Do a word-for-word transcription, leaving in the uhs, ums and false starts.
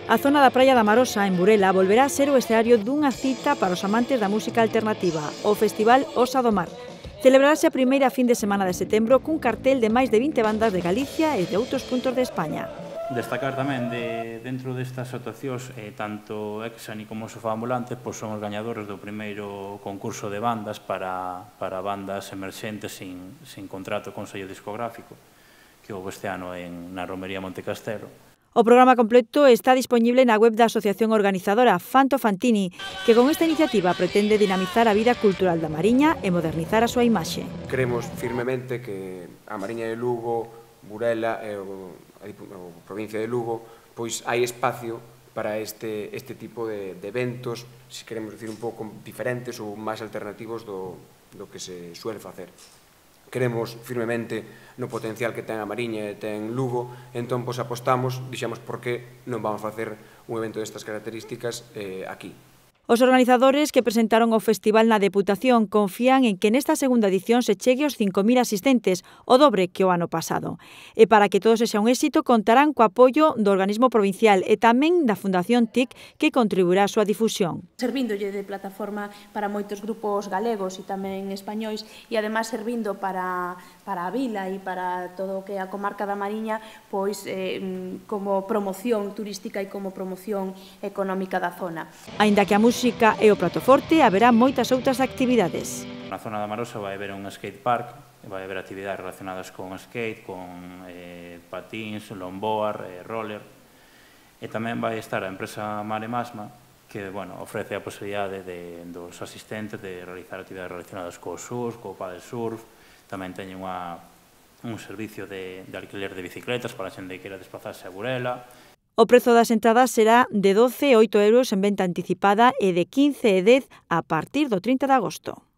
A zona da Praia da Marosa, en Burela, volverá a ser o escenario dunha cita para os amantes da música alternativa, o Festival Osa do Mar. Celebrarase a primeira fin de semana de setembro cun cartel de máis de vinte bandas de Galicia e de outros puntos de España. Destacar tamén de dentro destas actuacións, eh, tanto Exani como Sofá Ambulante pois son os gañadores do primeiro concurso de bandas para, para bandas emerxentes sin, sin contrato con sello discográfico, que houve este ano en, na Romería Montecastelo. O programa completo está disponible na web da asociación organizadora Fanto Fantini, que con esta iniciativa pretende dinamizar a vida cultural da Mariña e modernizar a súa imaxe. Creemos firmemente que a Mariña de Lugo, Burela e o, a, a provincia de Lugo, pois hai espacio para este, este tipo de, de eventos, se queremos decir un pouco diferentes ou máis alternativos do, do que se suele facer. Creemos firmemente no potencial que ten a Mariña e ten Lugo, entón pois apostamos, dixemos por que non vamos a facer un evento destas características eh, aquí. Os organizadores que presentaron o festival na Deputación confían en que nesta segunda edición se chegue aos cinco mil asistentes, o dobre que o ano pasado. E para que todo sexa un éxito, contarán co apoio do organismo provincial e tamén da Fundación T I C, que contribuirá á súa difusión. Servindolle de plataforma para moitos grupos galegos e tamén españois, e además servindo para, para a vila e para todo o que é a comarca da Mariña, pois eh, como promoción turística e como promoción económica da zona. Aínda que a música música e o prato forte, haberá moitas outras actividades. Na zona da Marosa vai haber un skate park, vai haber actividades relacionadas con skate, con eh, patins, longboard, eh, roller, e tamén vai estar a empresa Mare Masma, que bueno, ofrece a posibilidade de, dos asistentes de realizar actividades relacionadas co surf, co paddle surf, tamén teñen unha, un servicio de, de alquiler de bicicletas para a xente que queira desplazarse a Burela. O prezo das entradas será de doce e oito euros en venta anticipada e de quince e dez a partir do trinta de agosto.